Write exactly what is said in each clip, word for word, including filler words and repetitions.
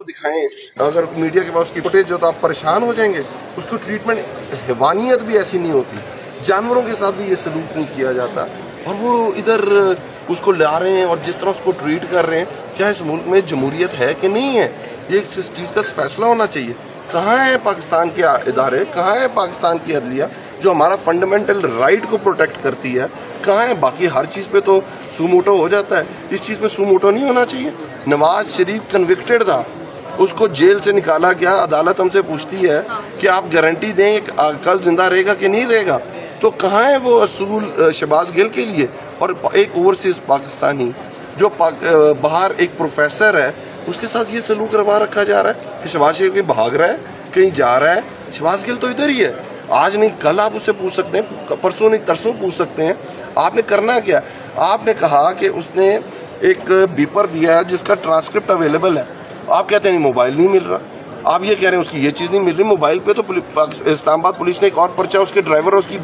दिखाएं, अगर मीडिया के पास उसकी फुटेज हो तो आप परेशान हो जाएंगे। उसको ट्रीटमेंट, हैवानियत भी ऐसी नहीं होती, जानवरों के साथ भी ये सलूक नहीं किया जाता और वो इधर उसको ला रहे हैं और जिस तरह उसको ट्रीट कर रहे हैं। क्या इस मुल्क में जमहूरियत है कि नहीं है, ये इस चीज़ का फैसला होना चाहिए। कहाँ है पाकिस्तान के इदारे, कहाँ है पाकिस्तान की अदलिया जो हमारा फंडामेंटल राइट को प्रोटेक्ट करती है, कहाँ है? बाकी हर चीज़ पे तो सूमोटो हो जाता है, इस चीज़ पे सूमोटो नहीं होना चाहिए। नवाज शरीफ कन्विक्टेड था, उसको जेल से निकाला गया, अदालत हमसे पूछती है कि आप गारंटी दें कल जिंदा रहेगा कि नहीं रहेगा, तो कहाँ है वो असूल शहबाज गिल के लिए? और एक ओवरसीज पाकिस्तानी जो पाक, बाहर एक प्रोफेसर है, उसके साथ ये सलूक रवा रखा जा रहा है कि शहबाज शरीफ कहीं भाग रहा है, कहीं जा रहा है। शहबाज गिल तो इधर ही है, आज नहीं कल आप उससे पूछ सकते हैं, परसों नहीं तरसों पूछ सकते हैं। आपने करना क्या? आपने कहा कि उसने एक बीपर दिया है जिसका ट्रांसक्रिप्ट अवेलेबल है, आप कहते हैं मोबाइल नहीं मिल रहा। आप ये कह रहे हैं उसकी ये चीज़ नहीं मिल रही। मोबाइल पे तो इस्लामाबाद पुलिस ने एक और पर्चा उसके ड्राइवर और उसकी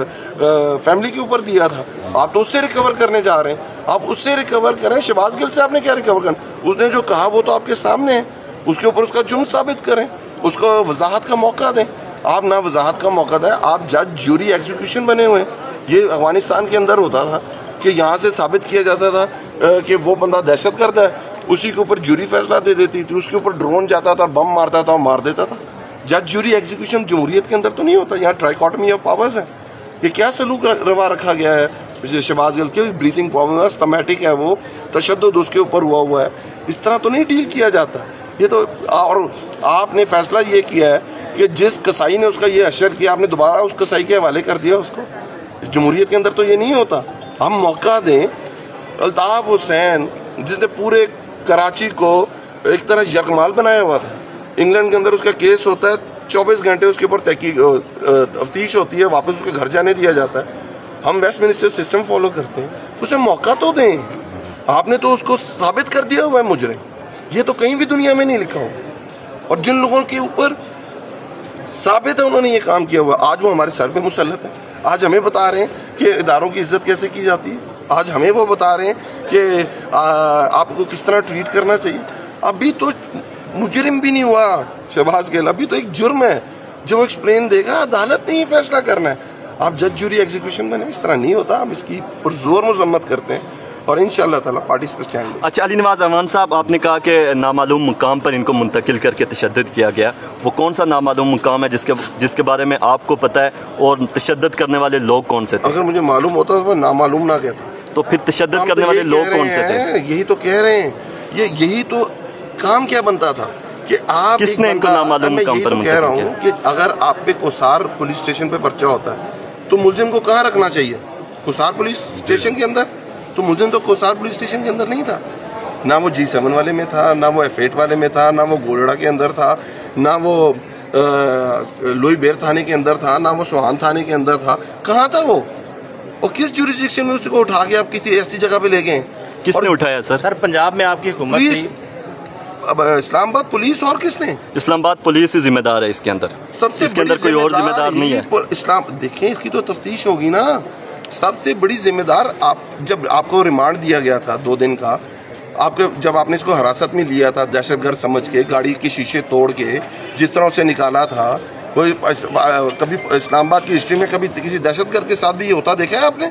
फैमिली के ऊपर दिया था, आप तो उससे रिकवर करने जा रहे हैं। आप उससे रिकवर करें, शहबाज गिल से आपने क्या रिकवर करना? उसने जो कहा वो तो आपके सामने है, उसके ऊपर उसका जुर्म साबित करें, उसको वजाहत का मौका दें। आप ना वजाहत का मौका दें, आप जज जूरी एग्जीक्यूशन बने हुए हैं। ये अफगानिस्तान के अंदर होता था कि यहाँ से साबित किया जाता था कि वो बंदा दहशत गर्द है, उसी के ऊपर जूरी फैसला दे देती थी, उसके ऊपर ड्रोन जाता था, बम मारता था और मार देता था। जज जूरी एग्जीक्यूशन जमहूरियत के अंदर तो नहीं होता, यहाँ ट्राइकॉटमी ऑफ पावर्स है। ये क्या सलूक रवा रखा गया है शहबाज गिल के? ब्रीथिंग प्रॉब्लम, अस्थमैटिक है वो, तशद्दुद उसके ऊपर हुआ हुआ है, इस तरह तो नहीं डील किया जाता ये तो। और आपने फैसला ये किया है कि जिस कसाई ने उसका ये अशर किया, आपने दोबारा उस कसाई के हवाले कर दिया उसको। इस जमहूरियत के अंदर तो ये नहीं होता। हम मौका दें। अल्ताफ हुसैन जिसने पूरे कराची को एक तरह यरगमाल बनाया हुआ था, इंग्लैंड के अंदर उसका केस होता है, चौबीस घंटे उसके ऊपर तहकीक तफ्तीश होती है, वापस उसके घर जाने दिया जाता है। हम वेस्टमिनिस्टर सिस्टम फॉलो करते हैं, उसे मौका तो दें। आपने तो उसको साबित कर दिया हुआ है मुजरिम, ये तो कहीं भी दुनिया में नहीं लिखा हो। और जिन लोगों के ऊपर साबित है उन्होंने ये काम किया हुआ, आज वो हमारे सर पे मुसल्लत है। आज हमें बता रहे हैं कि इदारों की इज्जत कैसे की जाती है, आज हमें वो बता रहे हैं कि आ, आपको किस तरह ट्रीट करना चाहिए। अभी तो मुजरिम भी नहीं हुआ शहबाज गिल, अभी तो एक जुर्म है जो वो एक्सप्लेन देगा, अदालत ने ही फैसला करना है। आप जज जूरी एग्जीक्यूशन बने, इस तरह नहीं होता। हम इसकी पुरजोर मजम्मत करते हैं और इंशाअल्लाह ताला पार्टी पे स्टैंड लेंगे। अच्छा, अली नवाज अमान साहब, आपने कहा कि नामालूम मुकाम पर इनको मुंतकिल करके तशद्दुद किया गया, वो कौन सा नामालूम मुकाम है जिसके जिसके बारे में आपको पता है, और तशद्दुद करने वाले लोग कौन से थे? अगर मुझे मालूम होता तो मैं नामालूम ना कहता। तो फिर तशद्दुद करने वाले लोग कौन से थे? यही तो कह रहे हैं, ये यही तो काम क्या बनता था कि आप किसने इनको नामालूम मुकाम पर कह रहा हूँ कि अगर आप पे कोसार पुलिस स्टेशन पे पर्चा होता है तो मुलजिम को कहाँ रखना चाहिए? कोसार पुलिस स्टेशन के अंदर। तो मुलजिम तो कोसार पुलिस स्टेशन के अंदर नहीं था, ना वो जी सेवन वाले में था, ना वो एफ एट वाले में था, ना वो गोलड़ा के अंदर था, ना वो लोई बेर थाने के अंदर था, ना वो सोहान थाने के अंदर था। कहाँ था वो? और किस जुरिस्डिक्शन में उसको उठा के आप किसी ऐसी जगह पे ले गए? किसने उठाया सर? सर पंजाब में आपकी हुकूमत थी, अब इस्लामाबाद पुलिस। और किसने? इस्लामाबाद पुलिस ही जिम्मेदार है इसके अंदर, सबसे इसके अंदर कोई और जिम्मेदार नहीं है। इस्लाम देखें, इसकी तो तफ्तीश होगी ना। सबसे बड़ी जिम्मेदार आप, जब आपको रिमांड दिया गया था दो दिन का, आपके जब आपने इसको हिरासत में लिया था दहशतगर्द समझ के, गाड़ी के शीशे तोड़ के जिस तरह से निकाला था, वो कभी इस्लामाबाद की हिस्ट्री में कभी किसी दहशतगर्द के साथ भी ये होता देखा है आपने?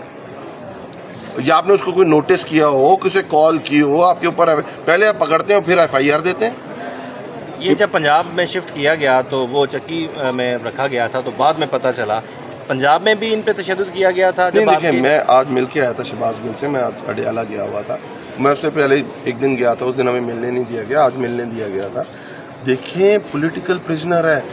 या आपने उसको कोई नोटिस किया हो, किसी कॉल की हो आपके ऊपर? पहले आप पकड़ते हैं फिर एफ आई आर देते हैं। ये जब पंजाब में शिफ्ट किया गया तो वो चक्की में रखा गया था, तो बाद में पता चला पंजाब में भी इन पे तशद्दुद किया गया था। नहीं देखिए, मैं आज मिल के आया था शहबाज गिल से, मैं आज अडियाला गया हुआ था। मैं उससे पहले एक दिन गया था, उस दिन हमें मिलने नहीं दिया गया, आज मिलने दिया गया था। देखें, पॉलिटिकल प्रिजनर है,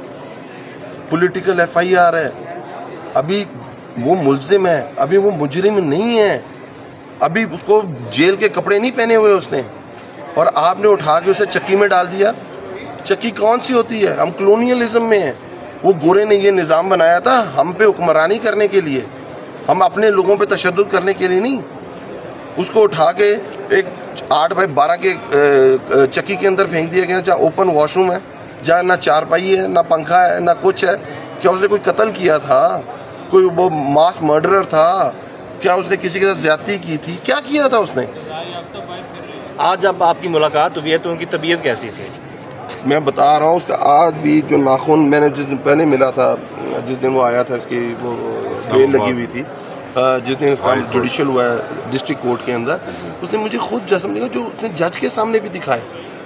पॉलिटिकल एफ आई आर है, अभी वो मुल्जिम है, अभी वो मुजरिम नहीं है, अभी उसको जेल के कपड़े नहीं पहने हुए उसने, और आपने उठा के उसे चक्की में डाल दिया। चक्की कौन सी होती है? हम कॉलोनियलिज्म में हैं। वो गोरे ने ये निज़ाम बनाया था हम पे हुक्मरानी करने के लिए, हम अपने लोगों पे तशद्दुद करने के लिए नहीं। उसको उठा के एक आठ बाई बारह के चक्की के अंदर फेंक दिया गया, जहाँ ओपन वॉशरूम है, जहाँ ना चारपाई है, ना पंखा है, ना कुछ है। क्या उसने कोई कत्ल किया था? कोई वो मास मर्डरर था? क्या उसने किसी के साथ ज्यादती की थी? क्या किया था उसने? आज जब आपकी मुलाकात हुई है तो उनकी तबीयत कैसी थी? मैं बता रहा हूँ उसका आज भी जो नाखून मैंने जिस दिन पहले मिला था, जिस दिन वो आया था, इसकी वो बेल लगी हुई थी, जिस दिन इसका जुडिशल हुआ है डिस्ट्रिक्ट कोर्ट के अंदर, उसने मुझे खुद जख्म दिखा जो उसने जज के सामने भी दिखाए।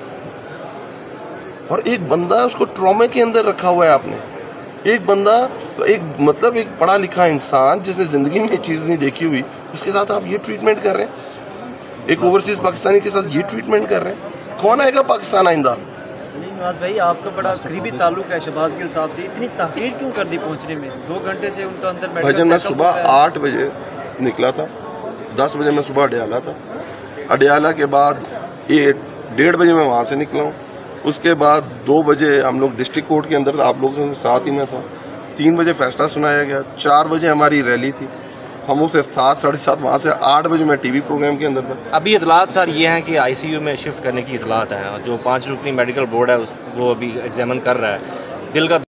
और एक बंदा उसको ट्रॉमे के अंदर रखा हुआ है आपने, एक बंदा एक मतलब एक पढ़ा लिखा इंसान जिसने ज़िंदगी में चीज़ नहीं देखी हुई, उसके साथ आप ये ट्रीटमेंट कर रहे हैं। एक ओवरसीज पाकिस्तानी के साथ ये ट्रीटमेंट कर रहे हैं। कौन आएगा पाकिस्तान आइंदा? नवाज भाई, आपका बड़ा करीबी ताल्लुक है शहबाज गिल साहब से, इतनी ताख़ीर क्यों कर दी पहुंचने में? दो घंटे से उनका अंदर मेडिकल भाईजान मैं चेकअप सुबह होता है। आठ बजे निकला था, दस बजे मैं सुबह अडयाला था, अडयाला के बाद ये डेढ़ बजे मैं वहाँ से निकला हूँ, उसके बाद दो बजे हम लोग डिस्ट्रिक्ट कोर्ट के अंदर, आप लोगों के साथ ही मैं था, तीन बजे फैसला सुनाया गया, चार बजे हमारी रैली थी, हम उसे सात साढ़े सात वहाँ से आठ बजे मैं टीवी प्रोग्राम के अंदर था। अभी इतलात सर ये हैं कि आईसीयू में शिफ्ट करने की इतलात है, जो पाँच रुकनी मेडिकल बोर्ड है उस वो अभी एग्जामिन कर रहा है। दिल का